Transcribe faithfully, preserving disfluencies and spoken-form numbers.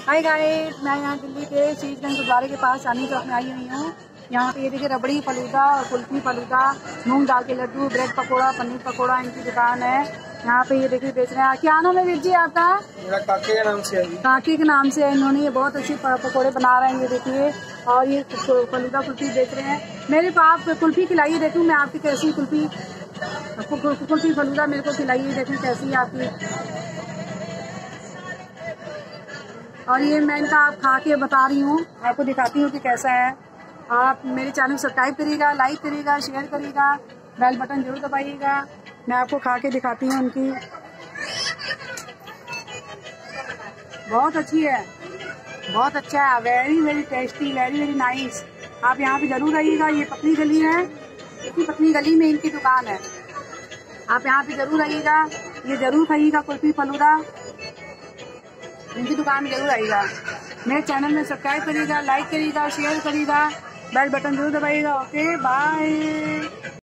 Hi guys, मैं यहाँ दिल्ली के शीशगंज गुरुद्वारे के पास चांदनी चौक में आई हुई हूँ। यहाँ पे ये देखिए रबड़ी फलूदा और कुल्फी फलूदा, मूंग दाल के लड्डू, ब्रेड पकोड़ा, पनीर पकोड़ा इनकी दुकान है। यहाँ पे ये देखिए बेच रहे हैं। क्या नाम है वीर जी आपका? मेरा काके के नाम से है। काकी के नाम से है। इन्होंने ये बहुत अच्छी पकोड़े बना रहे हैं, ये देखिए। और ये फलूदा कुल्फी बेच रहे हैं। मेरे को आप कुल्फी खिलाइए, देखूँ मैं आपकी कैसी कुल्फी कुल्फी फलूदा मेरे को खिलाइए, देखूँ कैसी है आपकी। और ये मैं इनका आप खा के बता रही हूँ, आपको दिखाती हूँ कि कैसा है। आप मेरे चैनल सब्सक्राइब करिएगा, लाइक करिएगा, शेयर करिएगा, बेल बटन जरूर दबाइएगा। मैं आपको खा के दिखाती हूँ उनकी। बहुत अच्छी है, बहुत अच्छा है, very very tasty, very very nice. आप यहाँ पे जरूर आइएगा। ये पतली गली है, इतनी पतली गली में इनकी दुकान है। आप यहाँ पे जरूर आइएगा, ये जरूर खाइएगा कुल्फी फलूदा, इनकी दुकान में जरूर आइएगा। मेरे चैनल में सब्सक्राइब करिएगा, लाइक करिएगा, शेयर करिएगा, बेल बटन जरूर दबाइएगा। Okay bye.